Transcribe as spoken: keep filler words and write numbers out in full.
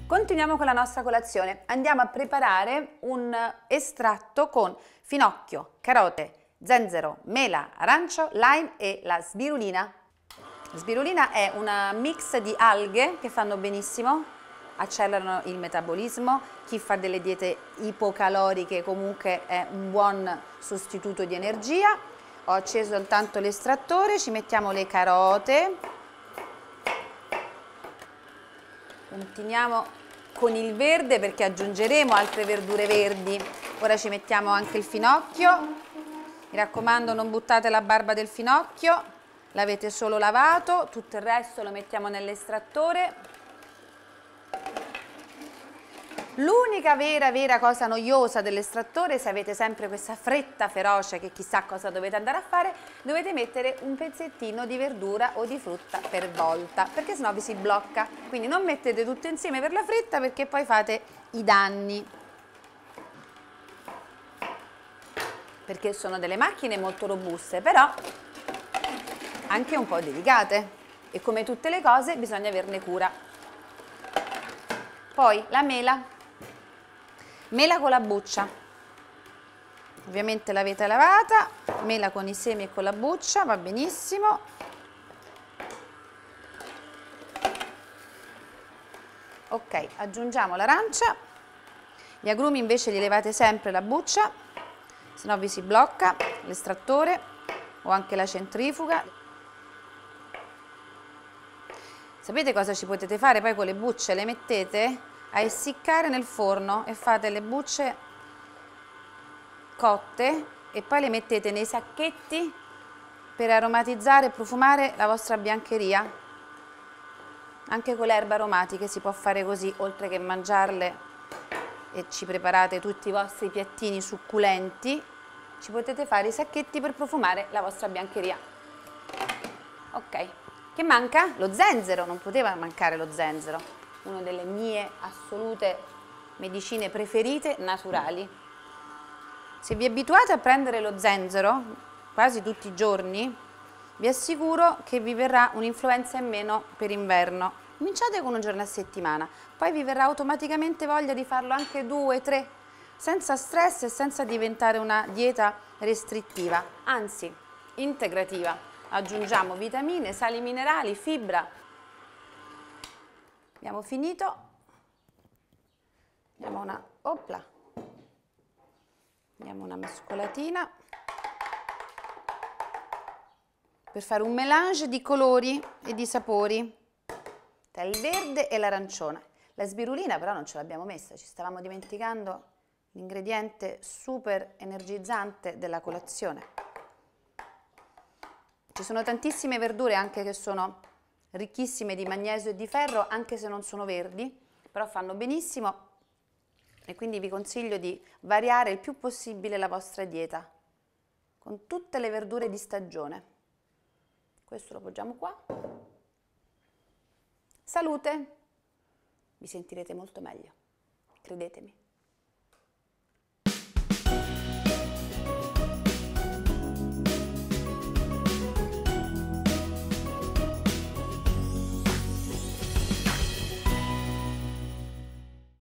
Continuiamo con la nostra colazione. Andiamo a preparare un estratto con finocchio, carote, zenzero, mela, arancio, lime e la sbirulina. La sbirulina è una mix di alghe che fanno benissimo, accelerano il metabolismo. Chi fa delle diete ipocaloriche comunque è un buon sostituto di energia. Ho acceso intanto l'estrattore, ci mettiamo le carote. Continuiamo con il verde perché aggiungeremo altre verdure verdi. Ora ci mettiamo anche il finocchio. Mi raccomando, non buttate la barba del finocchio, l'avete solo lavato, tutto il resto lo mettiamo nell'estrattore. L'unica vera vera cosa noiosa dell'estrattore, se avete sempre questa fretta feroce che chissà cosa dovete andare a fare, dovete mettere un pezzettino di verdura o di frutta per volta, perché sennò vi si blocca. Quindi non mettete tutto insieme per la fretta perché poi fate i danni. Perché sono delle macchine molto robuste, però anche un po' delicate e come tutte le cose bisogna averne cura. Poi la mela. Mela con la buccia, ovviamente l'avete lavata, mela con i semi e con la buccia, va benissimo. Ok, aggiungiamo l'arancia, gli agrumi invece li levate sempre la buccia, se no vi si blocca l'estrattore o anche la centrifuga. Sapete cosa ci potete fare poi con le bucce? Le mettete a essiccare nel forno e fate le bucce cotte e poi le mettete nei sacchetti per aromatizzare e profumare la vostra biancheria. Anche con le erbe aromatiche si può fare così, oltre che mangiarle e ci preparate tutti i vostri piattini succulenti, ci potete fare i sacchetti per profumare la vostra biancheria. Ok, che manca? Lo zenzero, non poteva mancare lo zenzero. Una delle mie assolute medicine preferite naturali. Se vi abituate a prendere lo zenzero quasi tutti i giorni, vi assicuro che vi verrà un'influenza in meno per inverno. Cominciate con un giorno a settimana, poi vi verrà automaticamente voglia di farlo anche due, tre, senza stress e senza diventare una dieta restrittiva, anzi integrativa. Aggiungiamo vitamine, sali minerali, fibra. Abbiamo finito, diamo una, opla, diamo una mescolatina per fare un mélange di colori e di sapori tra il verde e l'arancione. La sbirulina però non ce l'abbiamo messa, ci stavamo dimenticando l'ingrediente super energizzante della colazione. Ci sono tantissime verdure anche che sono ricchissime di magnesio e di ferro, anche se non sono verdi, però fanno benissimo e quindi vi consiglio di variare il più possibile la vostra dieta con tutte le verdure di stagione. Questo lo poggiamo qua. Salute! Vi sentirete molto meglio, credetemi.